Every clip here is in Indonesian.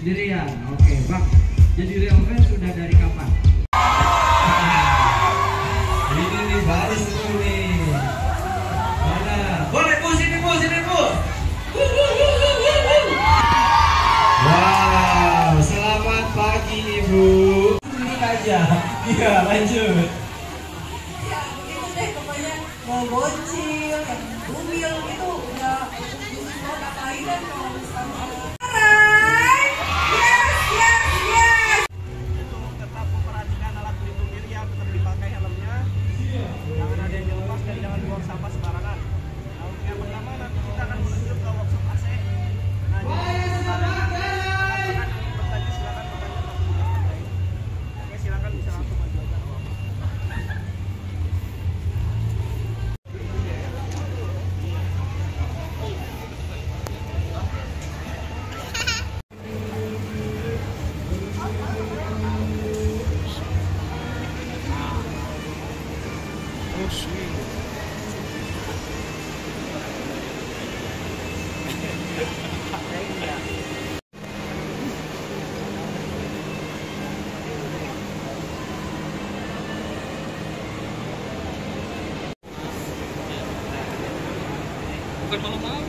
Sendirian. Oke, Bang. Jadi real fans sudah dari kapan? Ini nih baru seru nih. Mana? Boleh Bu, sini Bu, sini Bu. Wow, selamat pagi Ibu. Ini aja. Iya, lanjut. Ya, itu deh pokoknya mau bocil, yang bumil itu udah mau ngapain dan kalau misalnya alright, yes. Tetap memperhatikan alat pelindung diri ya, tetap dipakai helmnya. Jangan ada yang dilepas dan jangan buang sampah sembarangan. Nah, untuk yang pertama nanti kita akan menuju ke workshop AC. Nah, jadi silakan bertanya, silakan bertanya ke petugas terkait. Oke, silakan bisa langsung maju aja. Bukan malam-malam.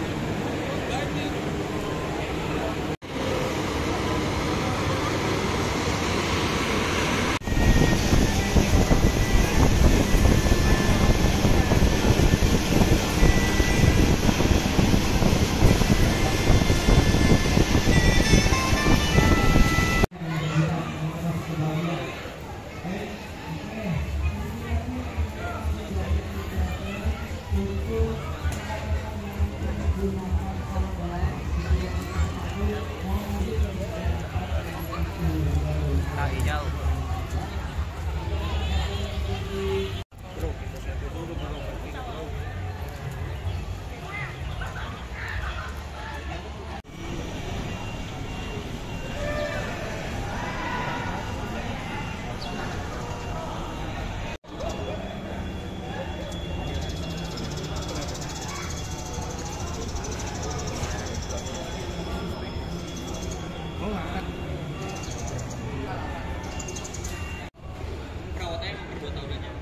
Perawatannya per 2 tahun aja.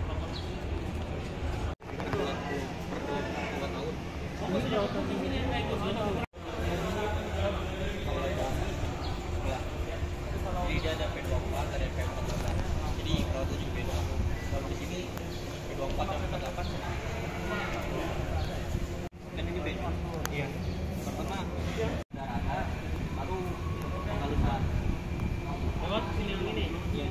Jadi dia ada P24, ada P48. Jadi kalau 7 P20. Kalau di sini P24 dan P48. Dan ini beda. Iya. Pertama daratan, baru penghalusan. Lewat sini yang ini. Iya.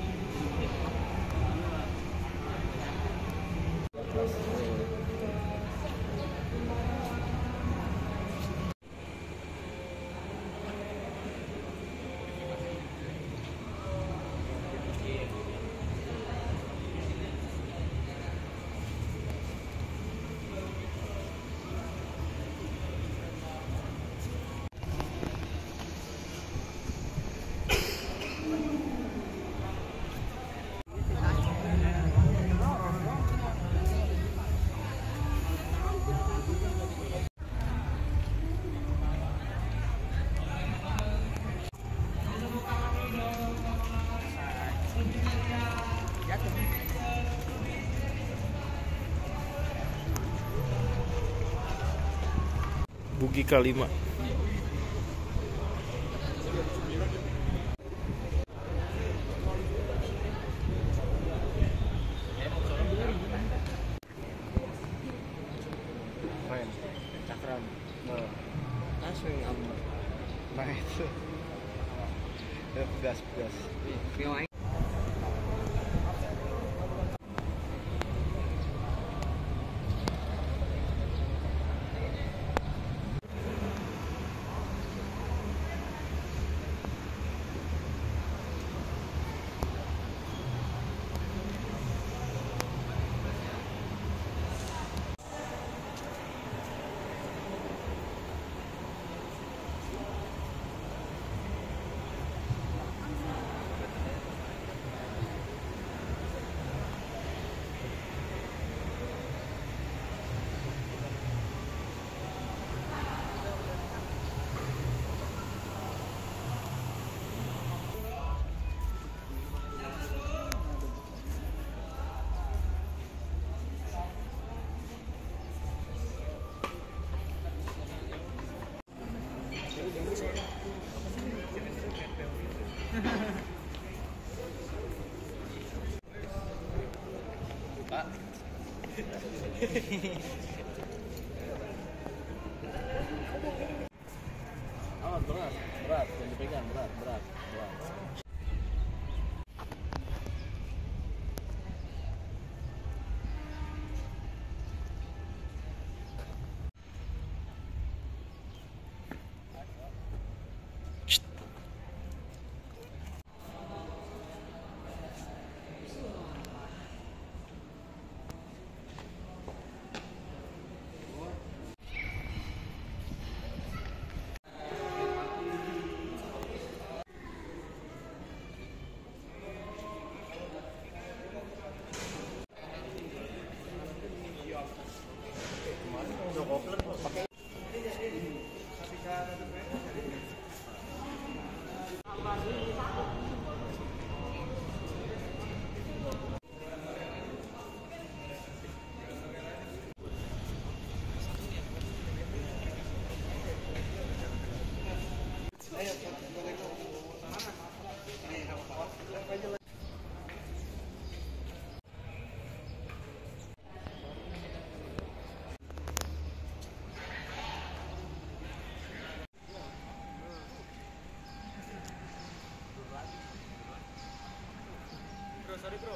Bugi K5. Keren, cakram, langsung aman. Nah itu, gas. Pak. Oh, berat, jangan dipegang, berat. Sorry bro.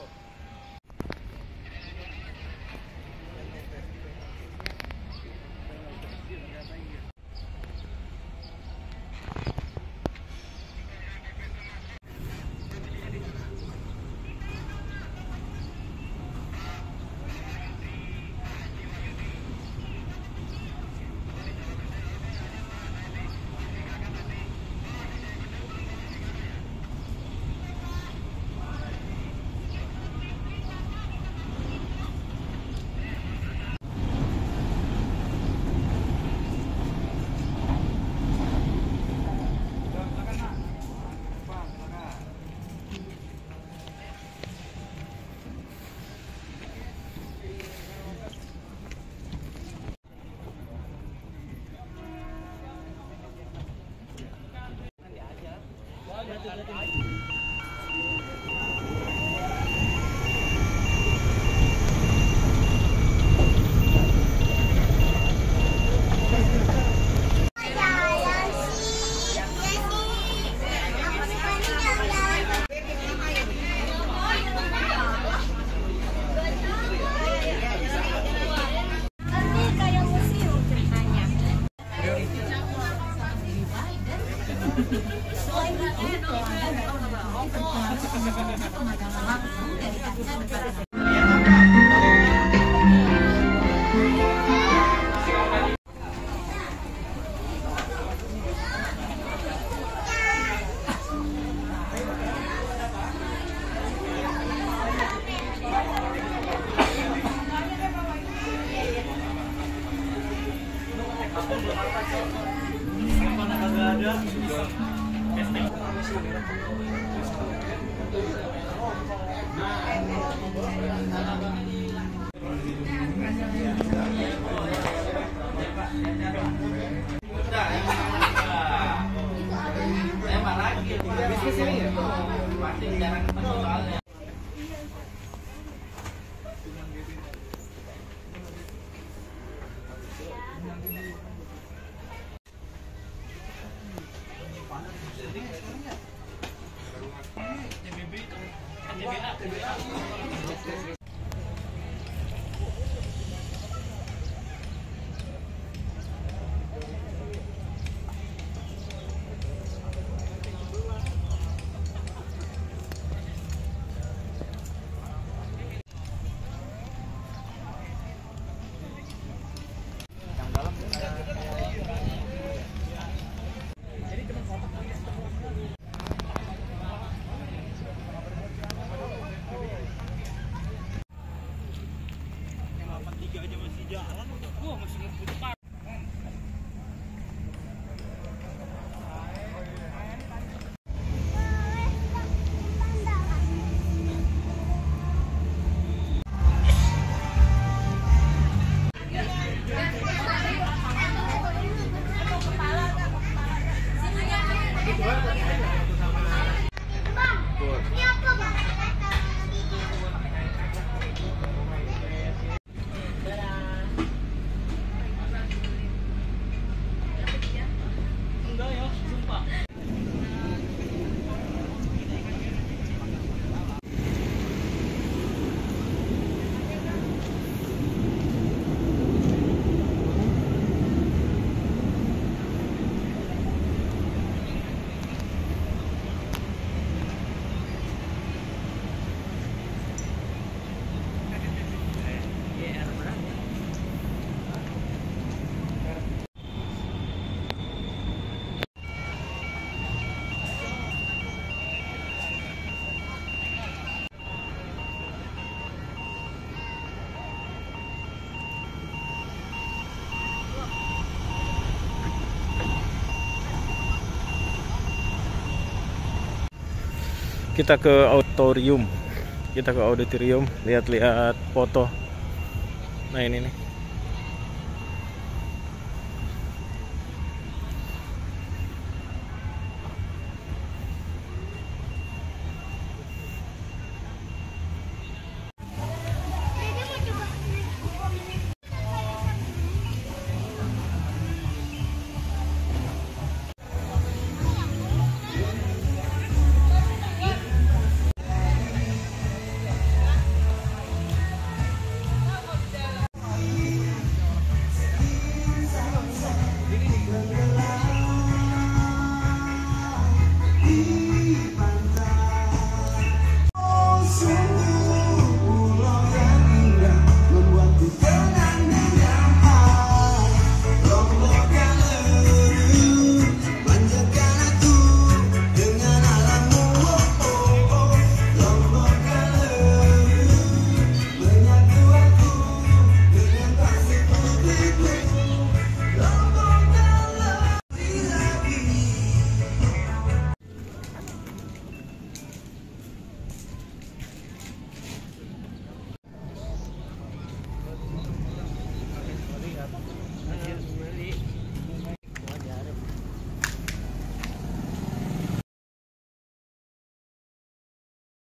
Kita ke auditorium. Lihat-lihat foto. Nah ini nih.